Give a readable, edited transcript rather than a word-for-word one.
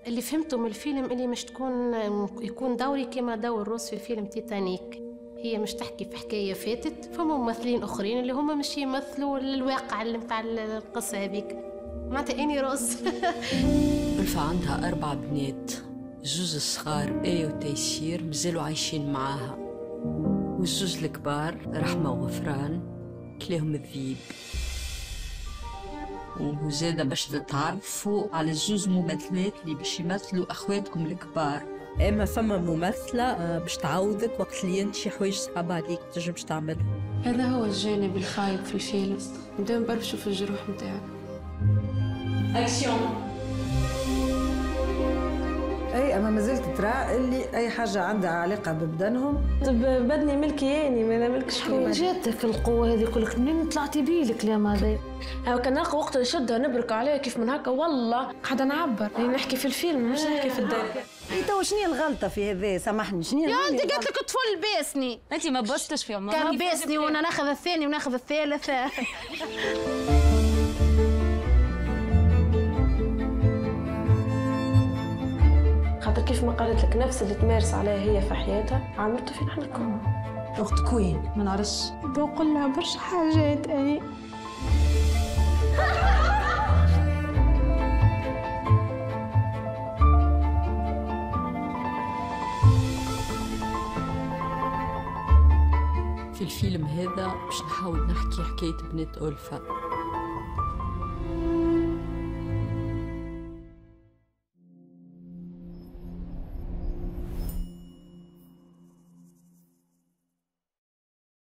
اللي فهمته من الفيلم اللي مش يكون دوري كما دور روس في فيلم تيتانيك. هي مش تحكي في حكاية فاتت، فما ممثلين أخرين اللي هم مش يمثلوا الواقع اللي متاع القصة هذيك. معناتها إني روس. ألفة عندها 4 بنات، الزوز الصغار آية وتيسير مازالوا عايشين معاها، والزوز الكبار رحمة وغفران كليهم الذيب. وزادة باش تتعرفوا على الزوز ممثلات اللي باش يمثلوا أخواتكم الكبار. اما فما ممثله باش تعوضك وقت اللي انت شي حوايج صعب عليك تنجمش تعملها. هذا هو الجانب الخايب في الفيلم، نبداو نبرشوا في الجروح نتاعنا. اكسيون. اي اما مازلت ترى اللي اي حاجه عندها علاقه ببدنهم. طب بدني ملكي يعني ما ملكش شكون جاتك القوه هذه كلك؟ منين طلعتي بيلك اليوم هذا؟ هاو كان نلقى وقت نشدها نبرك عليها كيف من هكا، والله قاعده نعبر يعني نحكي في الفيلم مش نحكي في الدار. انت وشني الغلطه في هذا؟ سامحني شنو يا انت قالت لك طفل باسني، انت ما بوستش في عمرك. كان باسني وانا ناخذ الثاني وناخذ الثالث. خاطر كيف ما قالت لك نفس اللي تمارس عليها هي في حياتها عملته فينا احنا كلنا. اخت كوين ما نعرفش، بقول لها برشا حاجات أني. في الفيلم هذا باش نحاول نحكي حكاية بنات ألفة.